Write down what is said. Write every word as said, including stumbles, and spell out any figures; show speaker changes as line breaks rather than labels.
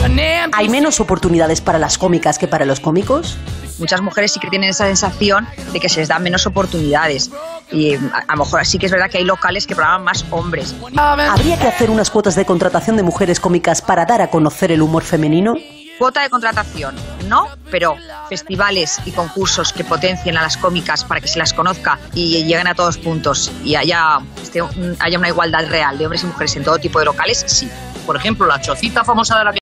¿Hay menos oportunidades para las cómicas que para los cómicos?
Muchas mujeres sí que tienen esa sensación de que se les dan menos oportunidades. Y a, a lo mejor sí que es verdad que hay locales que programan más hombres.
¿Habría que hacer unas cuotas de contratación de mujeres cómicas para dar a conocer el humor femenino?
Cuota de contratación, no, pero festivales y concursos que potencien a las cómicas para que se las conozca y lleguen a todos puntos y haya, este, haya una igualdad real de hombres y mujeres en todo tipo de locales, sí.
Por ejemplo, la chocita famosa de la que